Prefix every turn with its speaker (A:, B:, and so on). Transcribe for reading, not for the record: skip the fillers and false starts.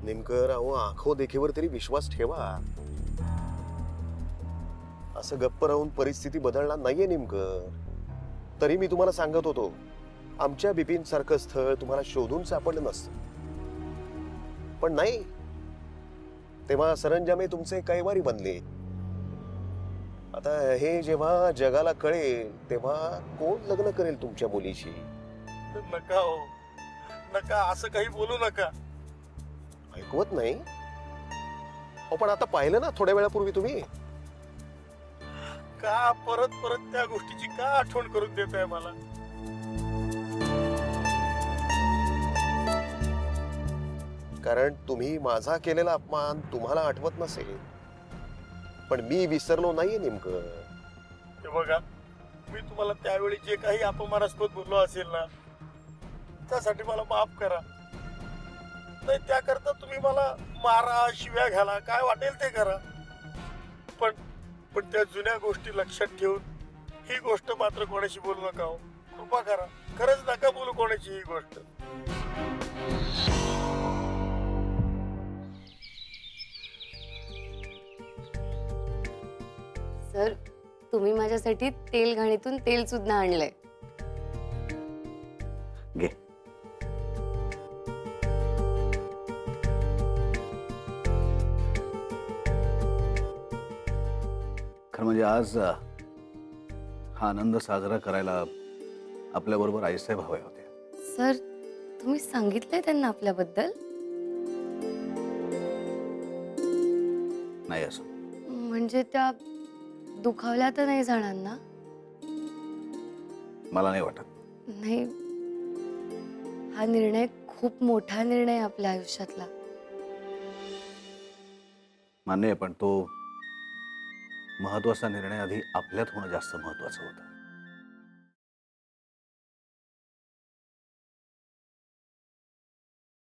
A: नेमकं अहो आखो देखीवर तरी विश्वास ठेवा. असं गप्प राहून परिस्थिती बदलणार नाहीये नेमकं. तरी मी तुम्हाला सांगत होतो, आमच्या बिपिन सारखं स्थळ तुम्हाला शोधून सापडलं नसतं. पण नाही, तेव्हा सरंजामे तुमचे कैवारी बनले. आता हे जेव्हा जगाला कळेल तेव्हा कोण लग्न करेल तुमच्या मुलीशी?
B: नका हो, नका असं काही बोलू नका.
A: ऐकवत नाही हो. पण आता पाहिलं ना थोड्या वेळापूर्वी तुम्ही.
B: का परत परत त्या गोष्टीची का आठवण करून देत आहे मला?
A: कारण तुम्ही माझा केलेला अपमान तुम्हाला आठवत नसेल, पण मी विसरलो नाहीये नेमकं.
B: हे बघा, मी तुम्हाला त्यावेळी जे काही अपमानास्पद बोललो असेल ना, त्यासाठी मला माफ करा. नाही त्याकरता तुम्ही मला मारा, शिव्या घाला, काय वाटेल ते करा. पण त्या जुन्या गोष्टी लक्षात ठेवून ही गोष्ट मात्र कोणाशी बोलू नका हो. कृपा करा, खरंच नका बोलू कोणाची ही गोष्ट.
C: सर, तुम्ही माझ्यासाठी तेल घाणीतून तेल सुद्धा आणलंय.
D: घे. खरं म्हणजे आज हा आनंद साजरा करायला आपल्या बरोबर आईसाहेब हवे होते.
C: सर, तुम्ही सांगितलंय त्यांना आपल्याबद्दल?
D: नाही असं
C: म्हणजे त्या दुखावल्या तर नाही जाणार ना?
D: मला नाही वाटत.
C: नाही, हा निर्णय खूप मोठा निर्णय आहे आपल्या आयुष्यातला.
D: मान्य आहे, पण तो महत्वाचा निर्णय आधी आपल्यात होणं जास्त महत्वाचं होतं.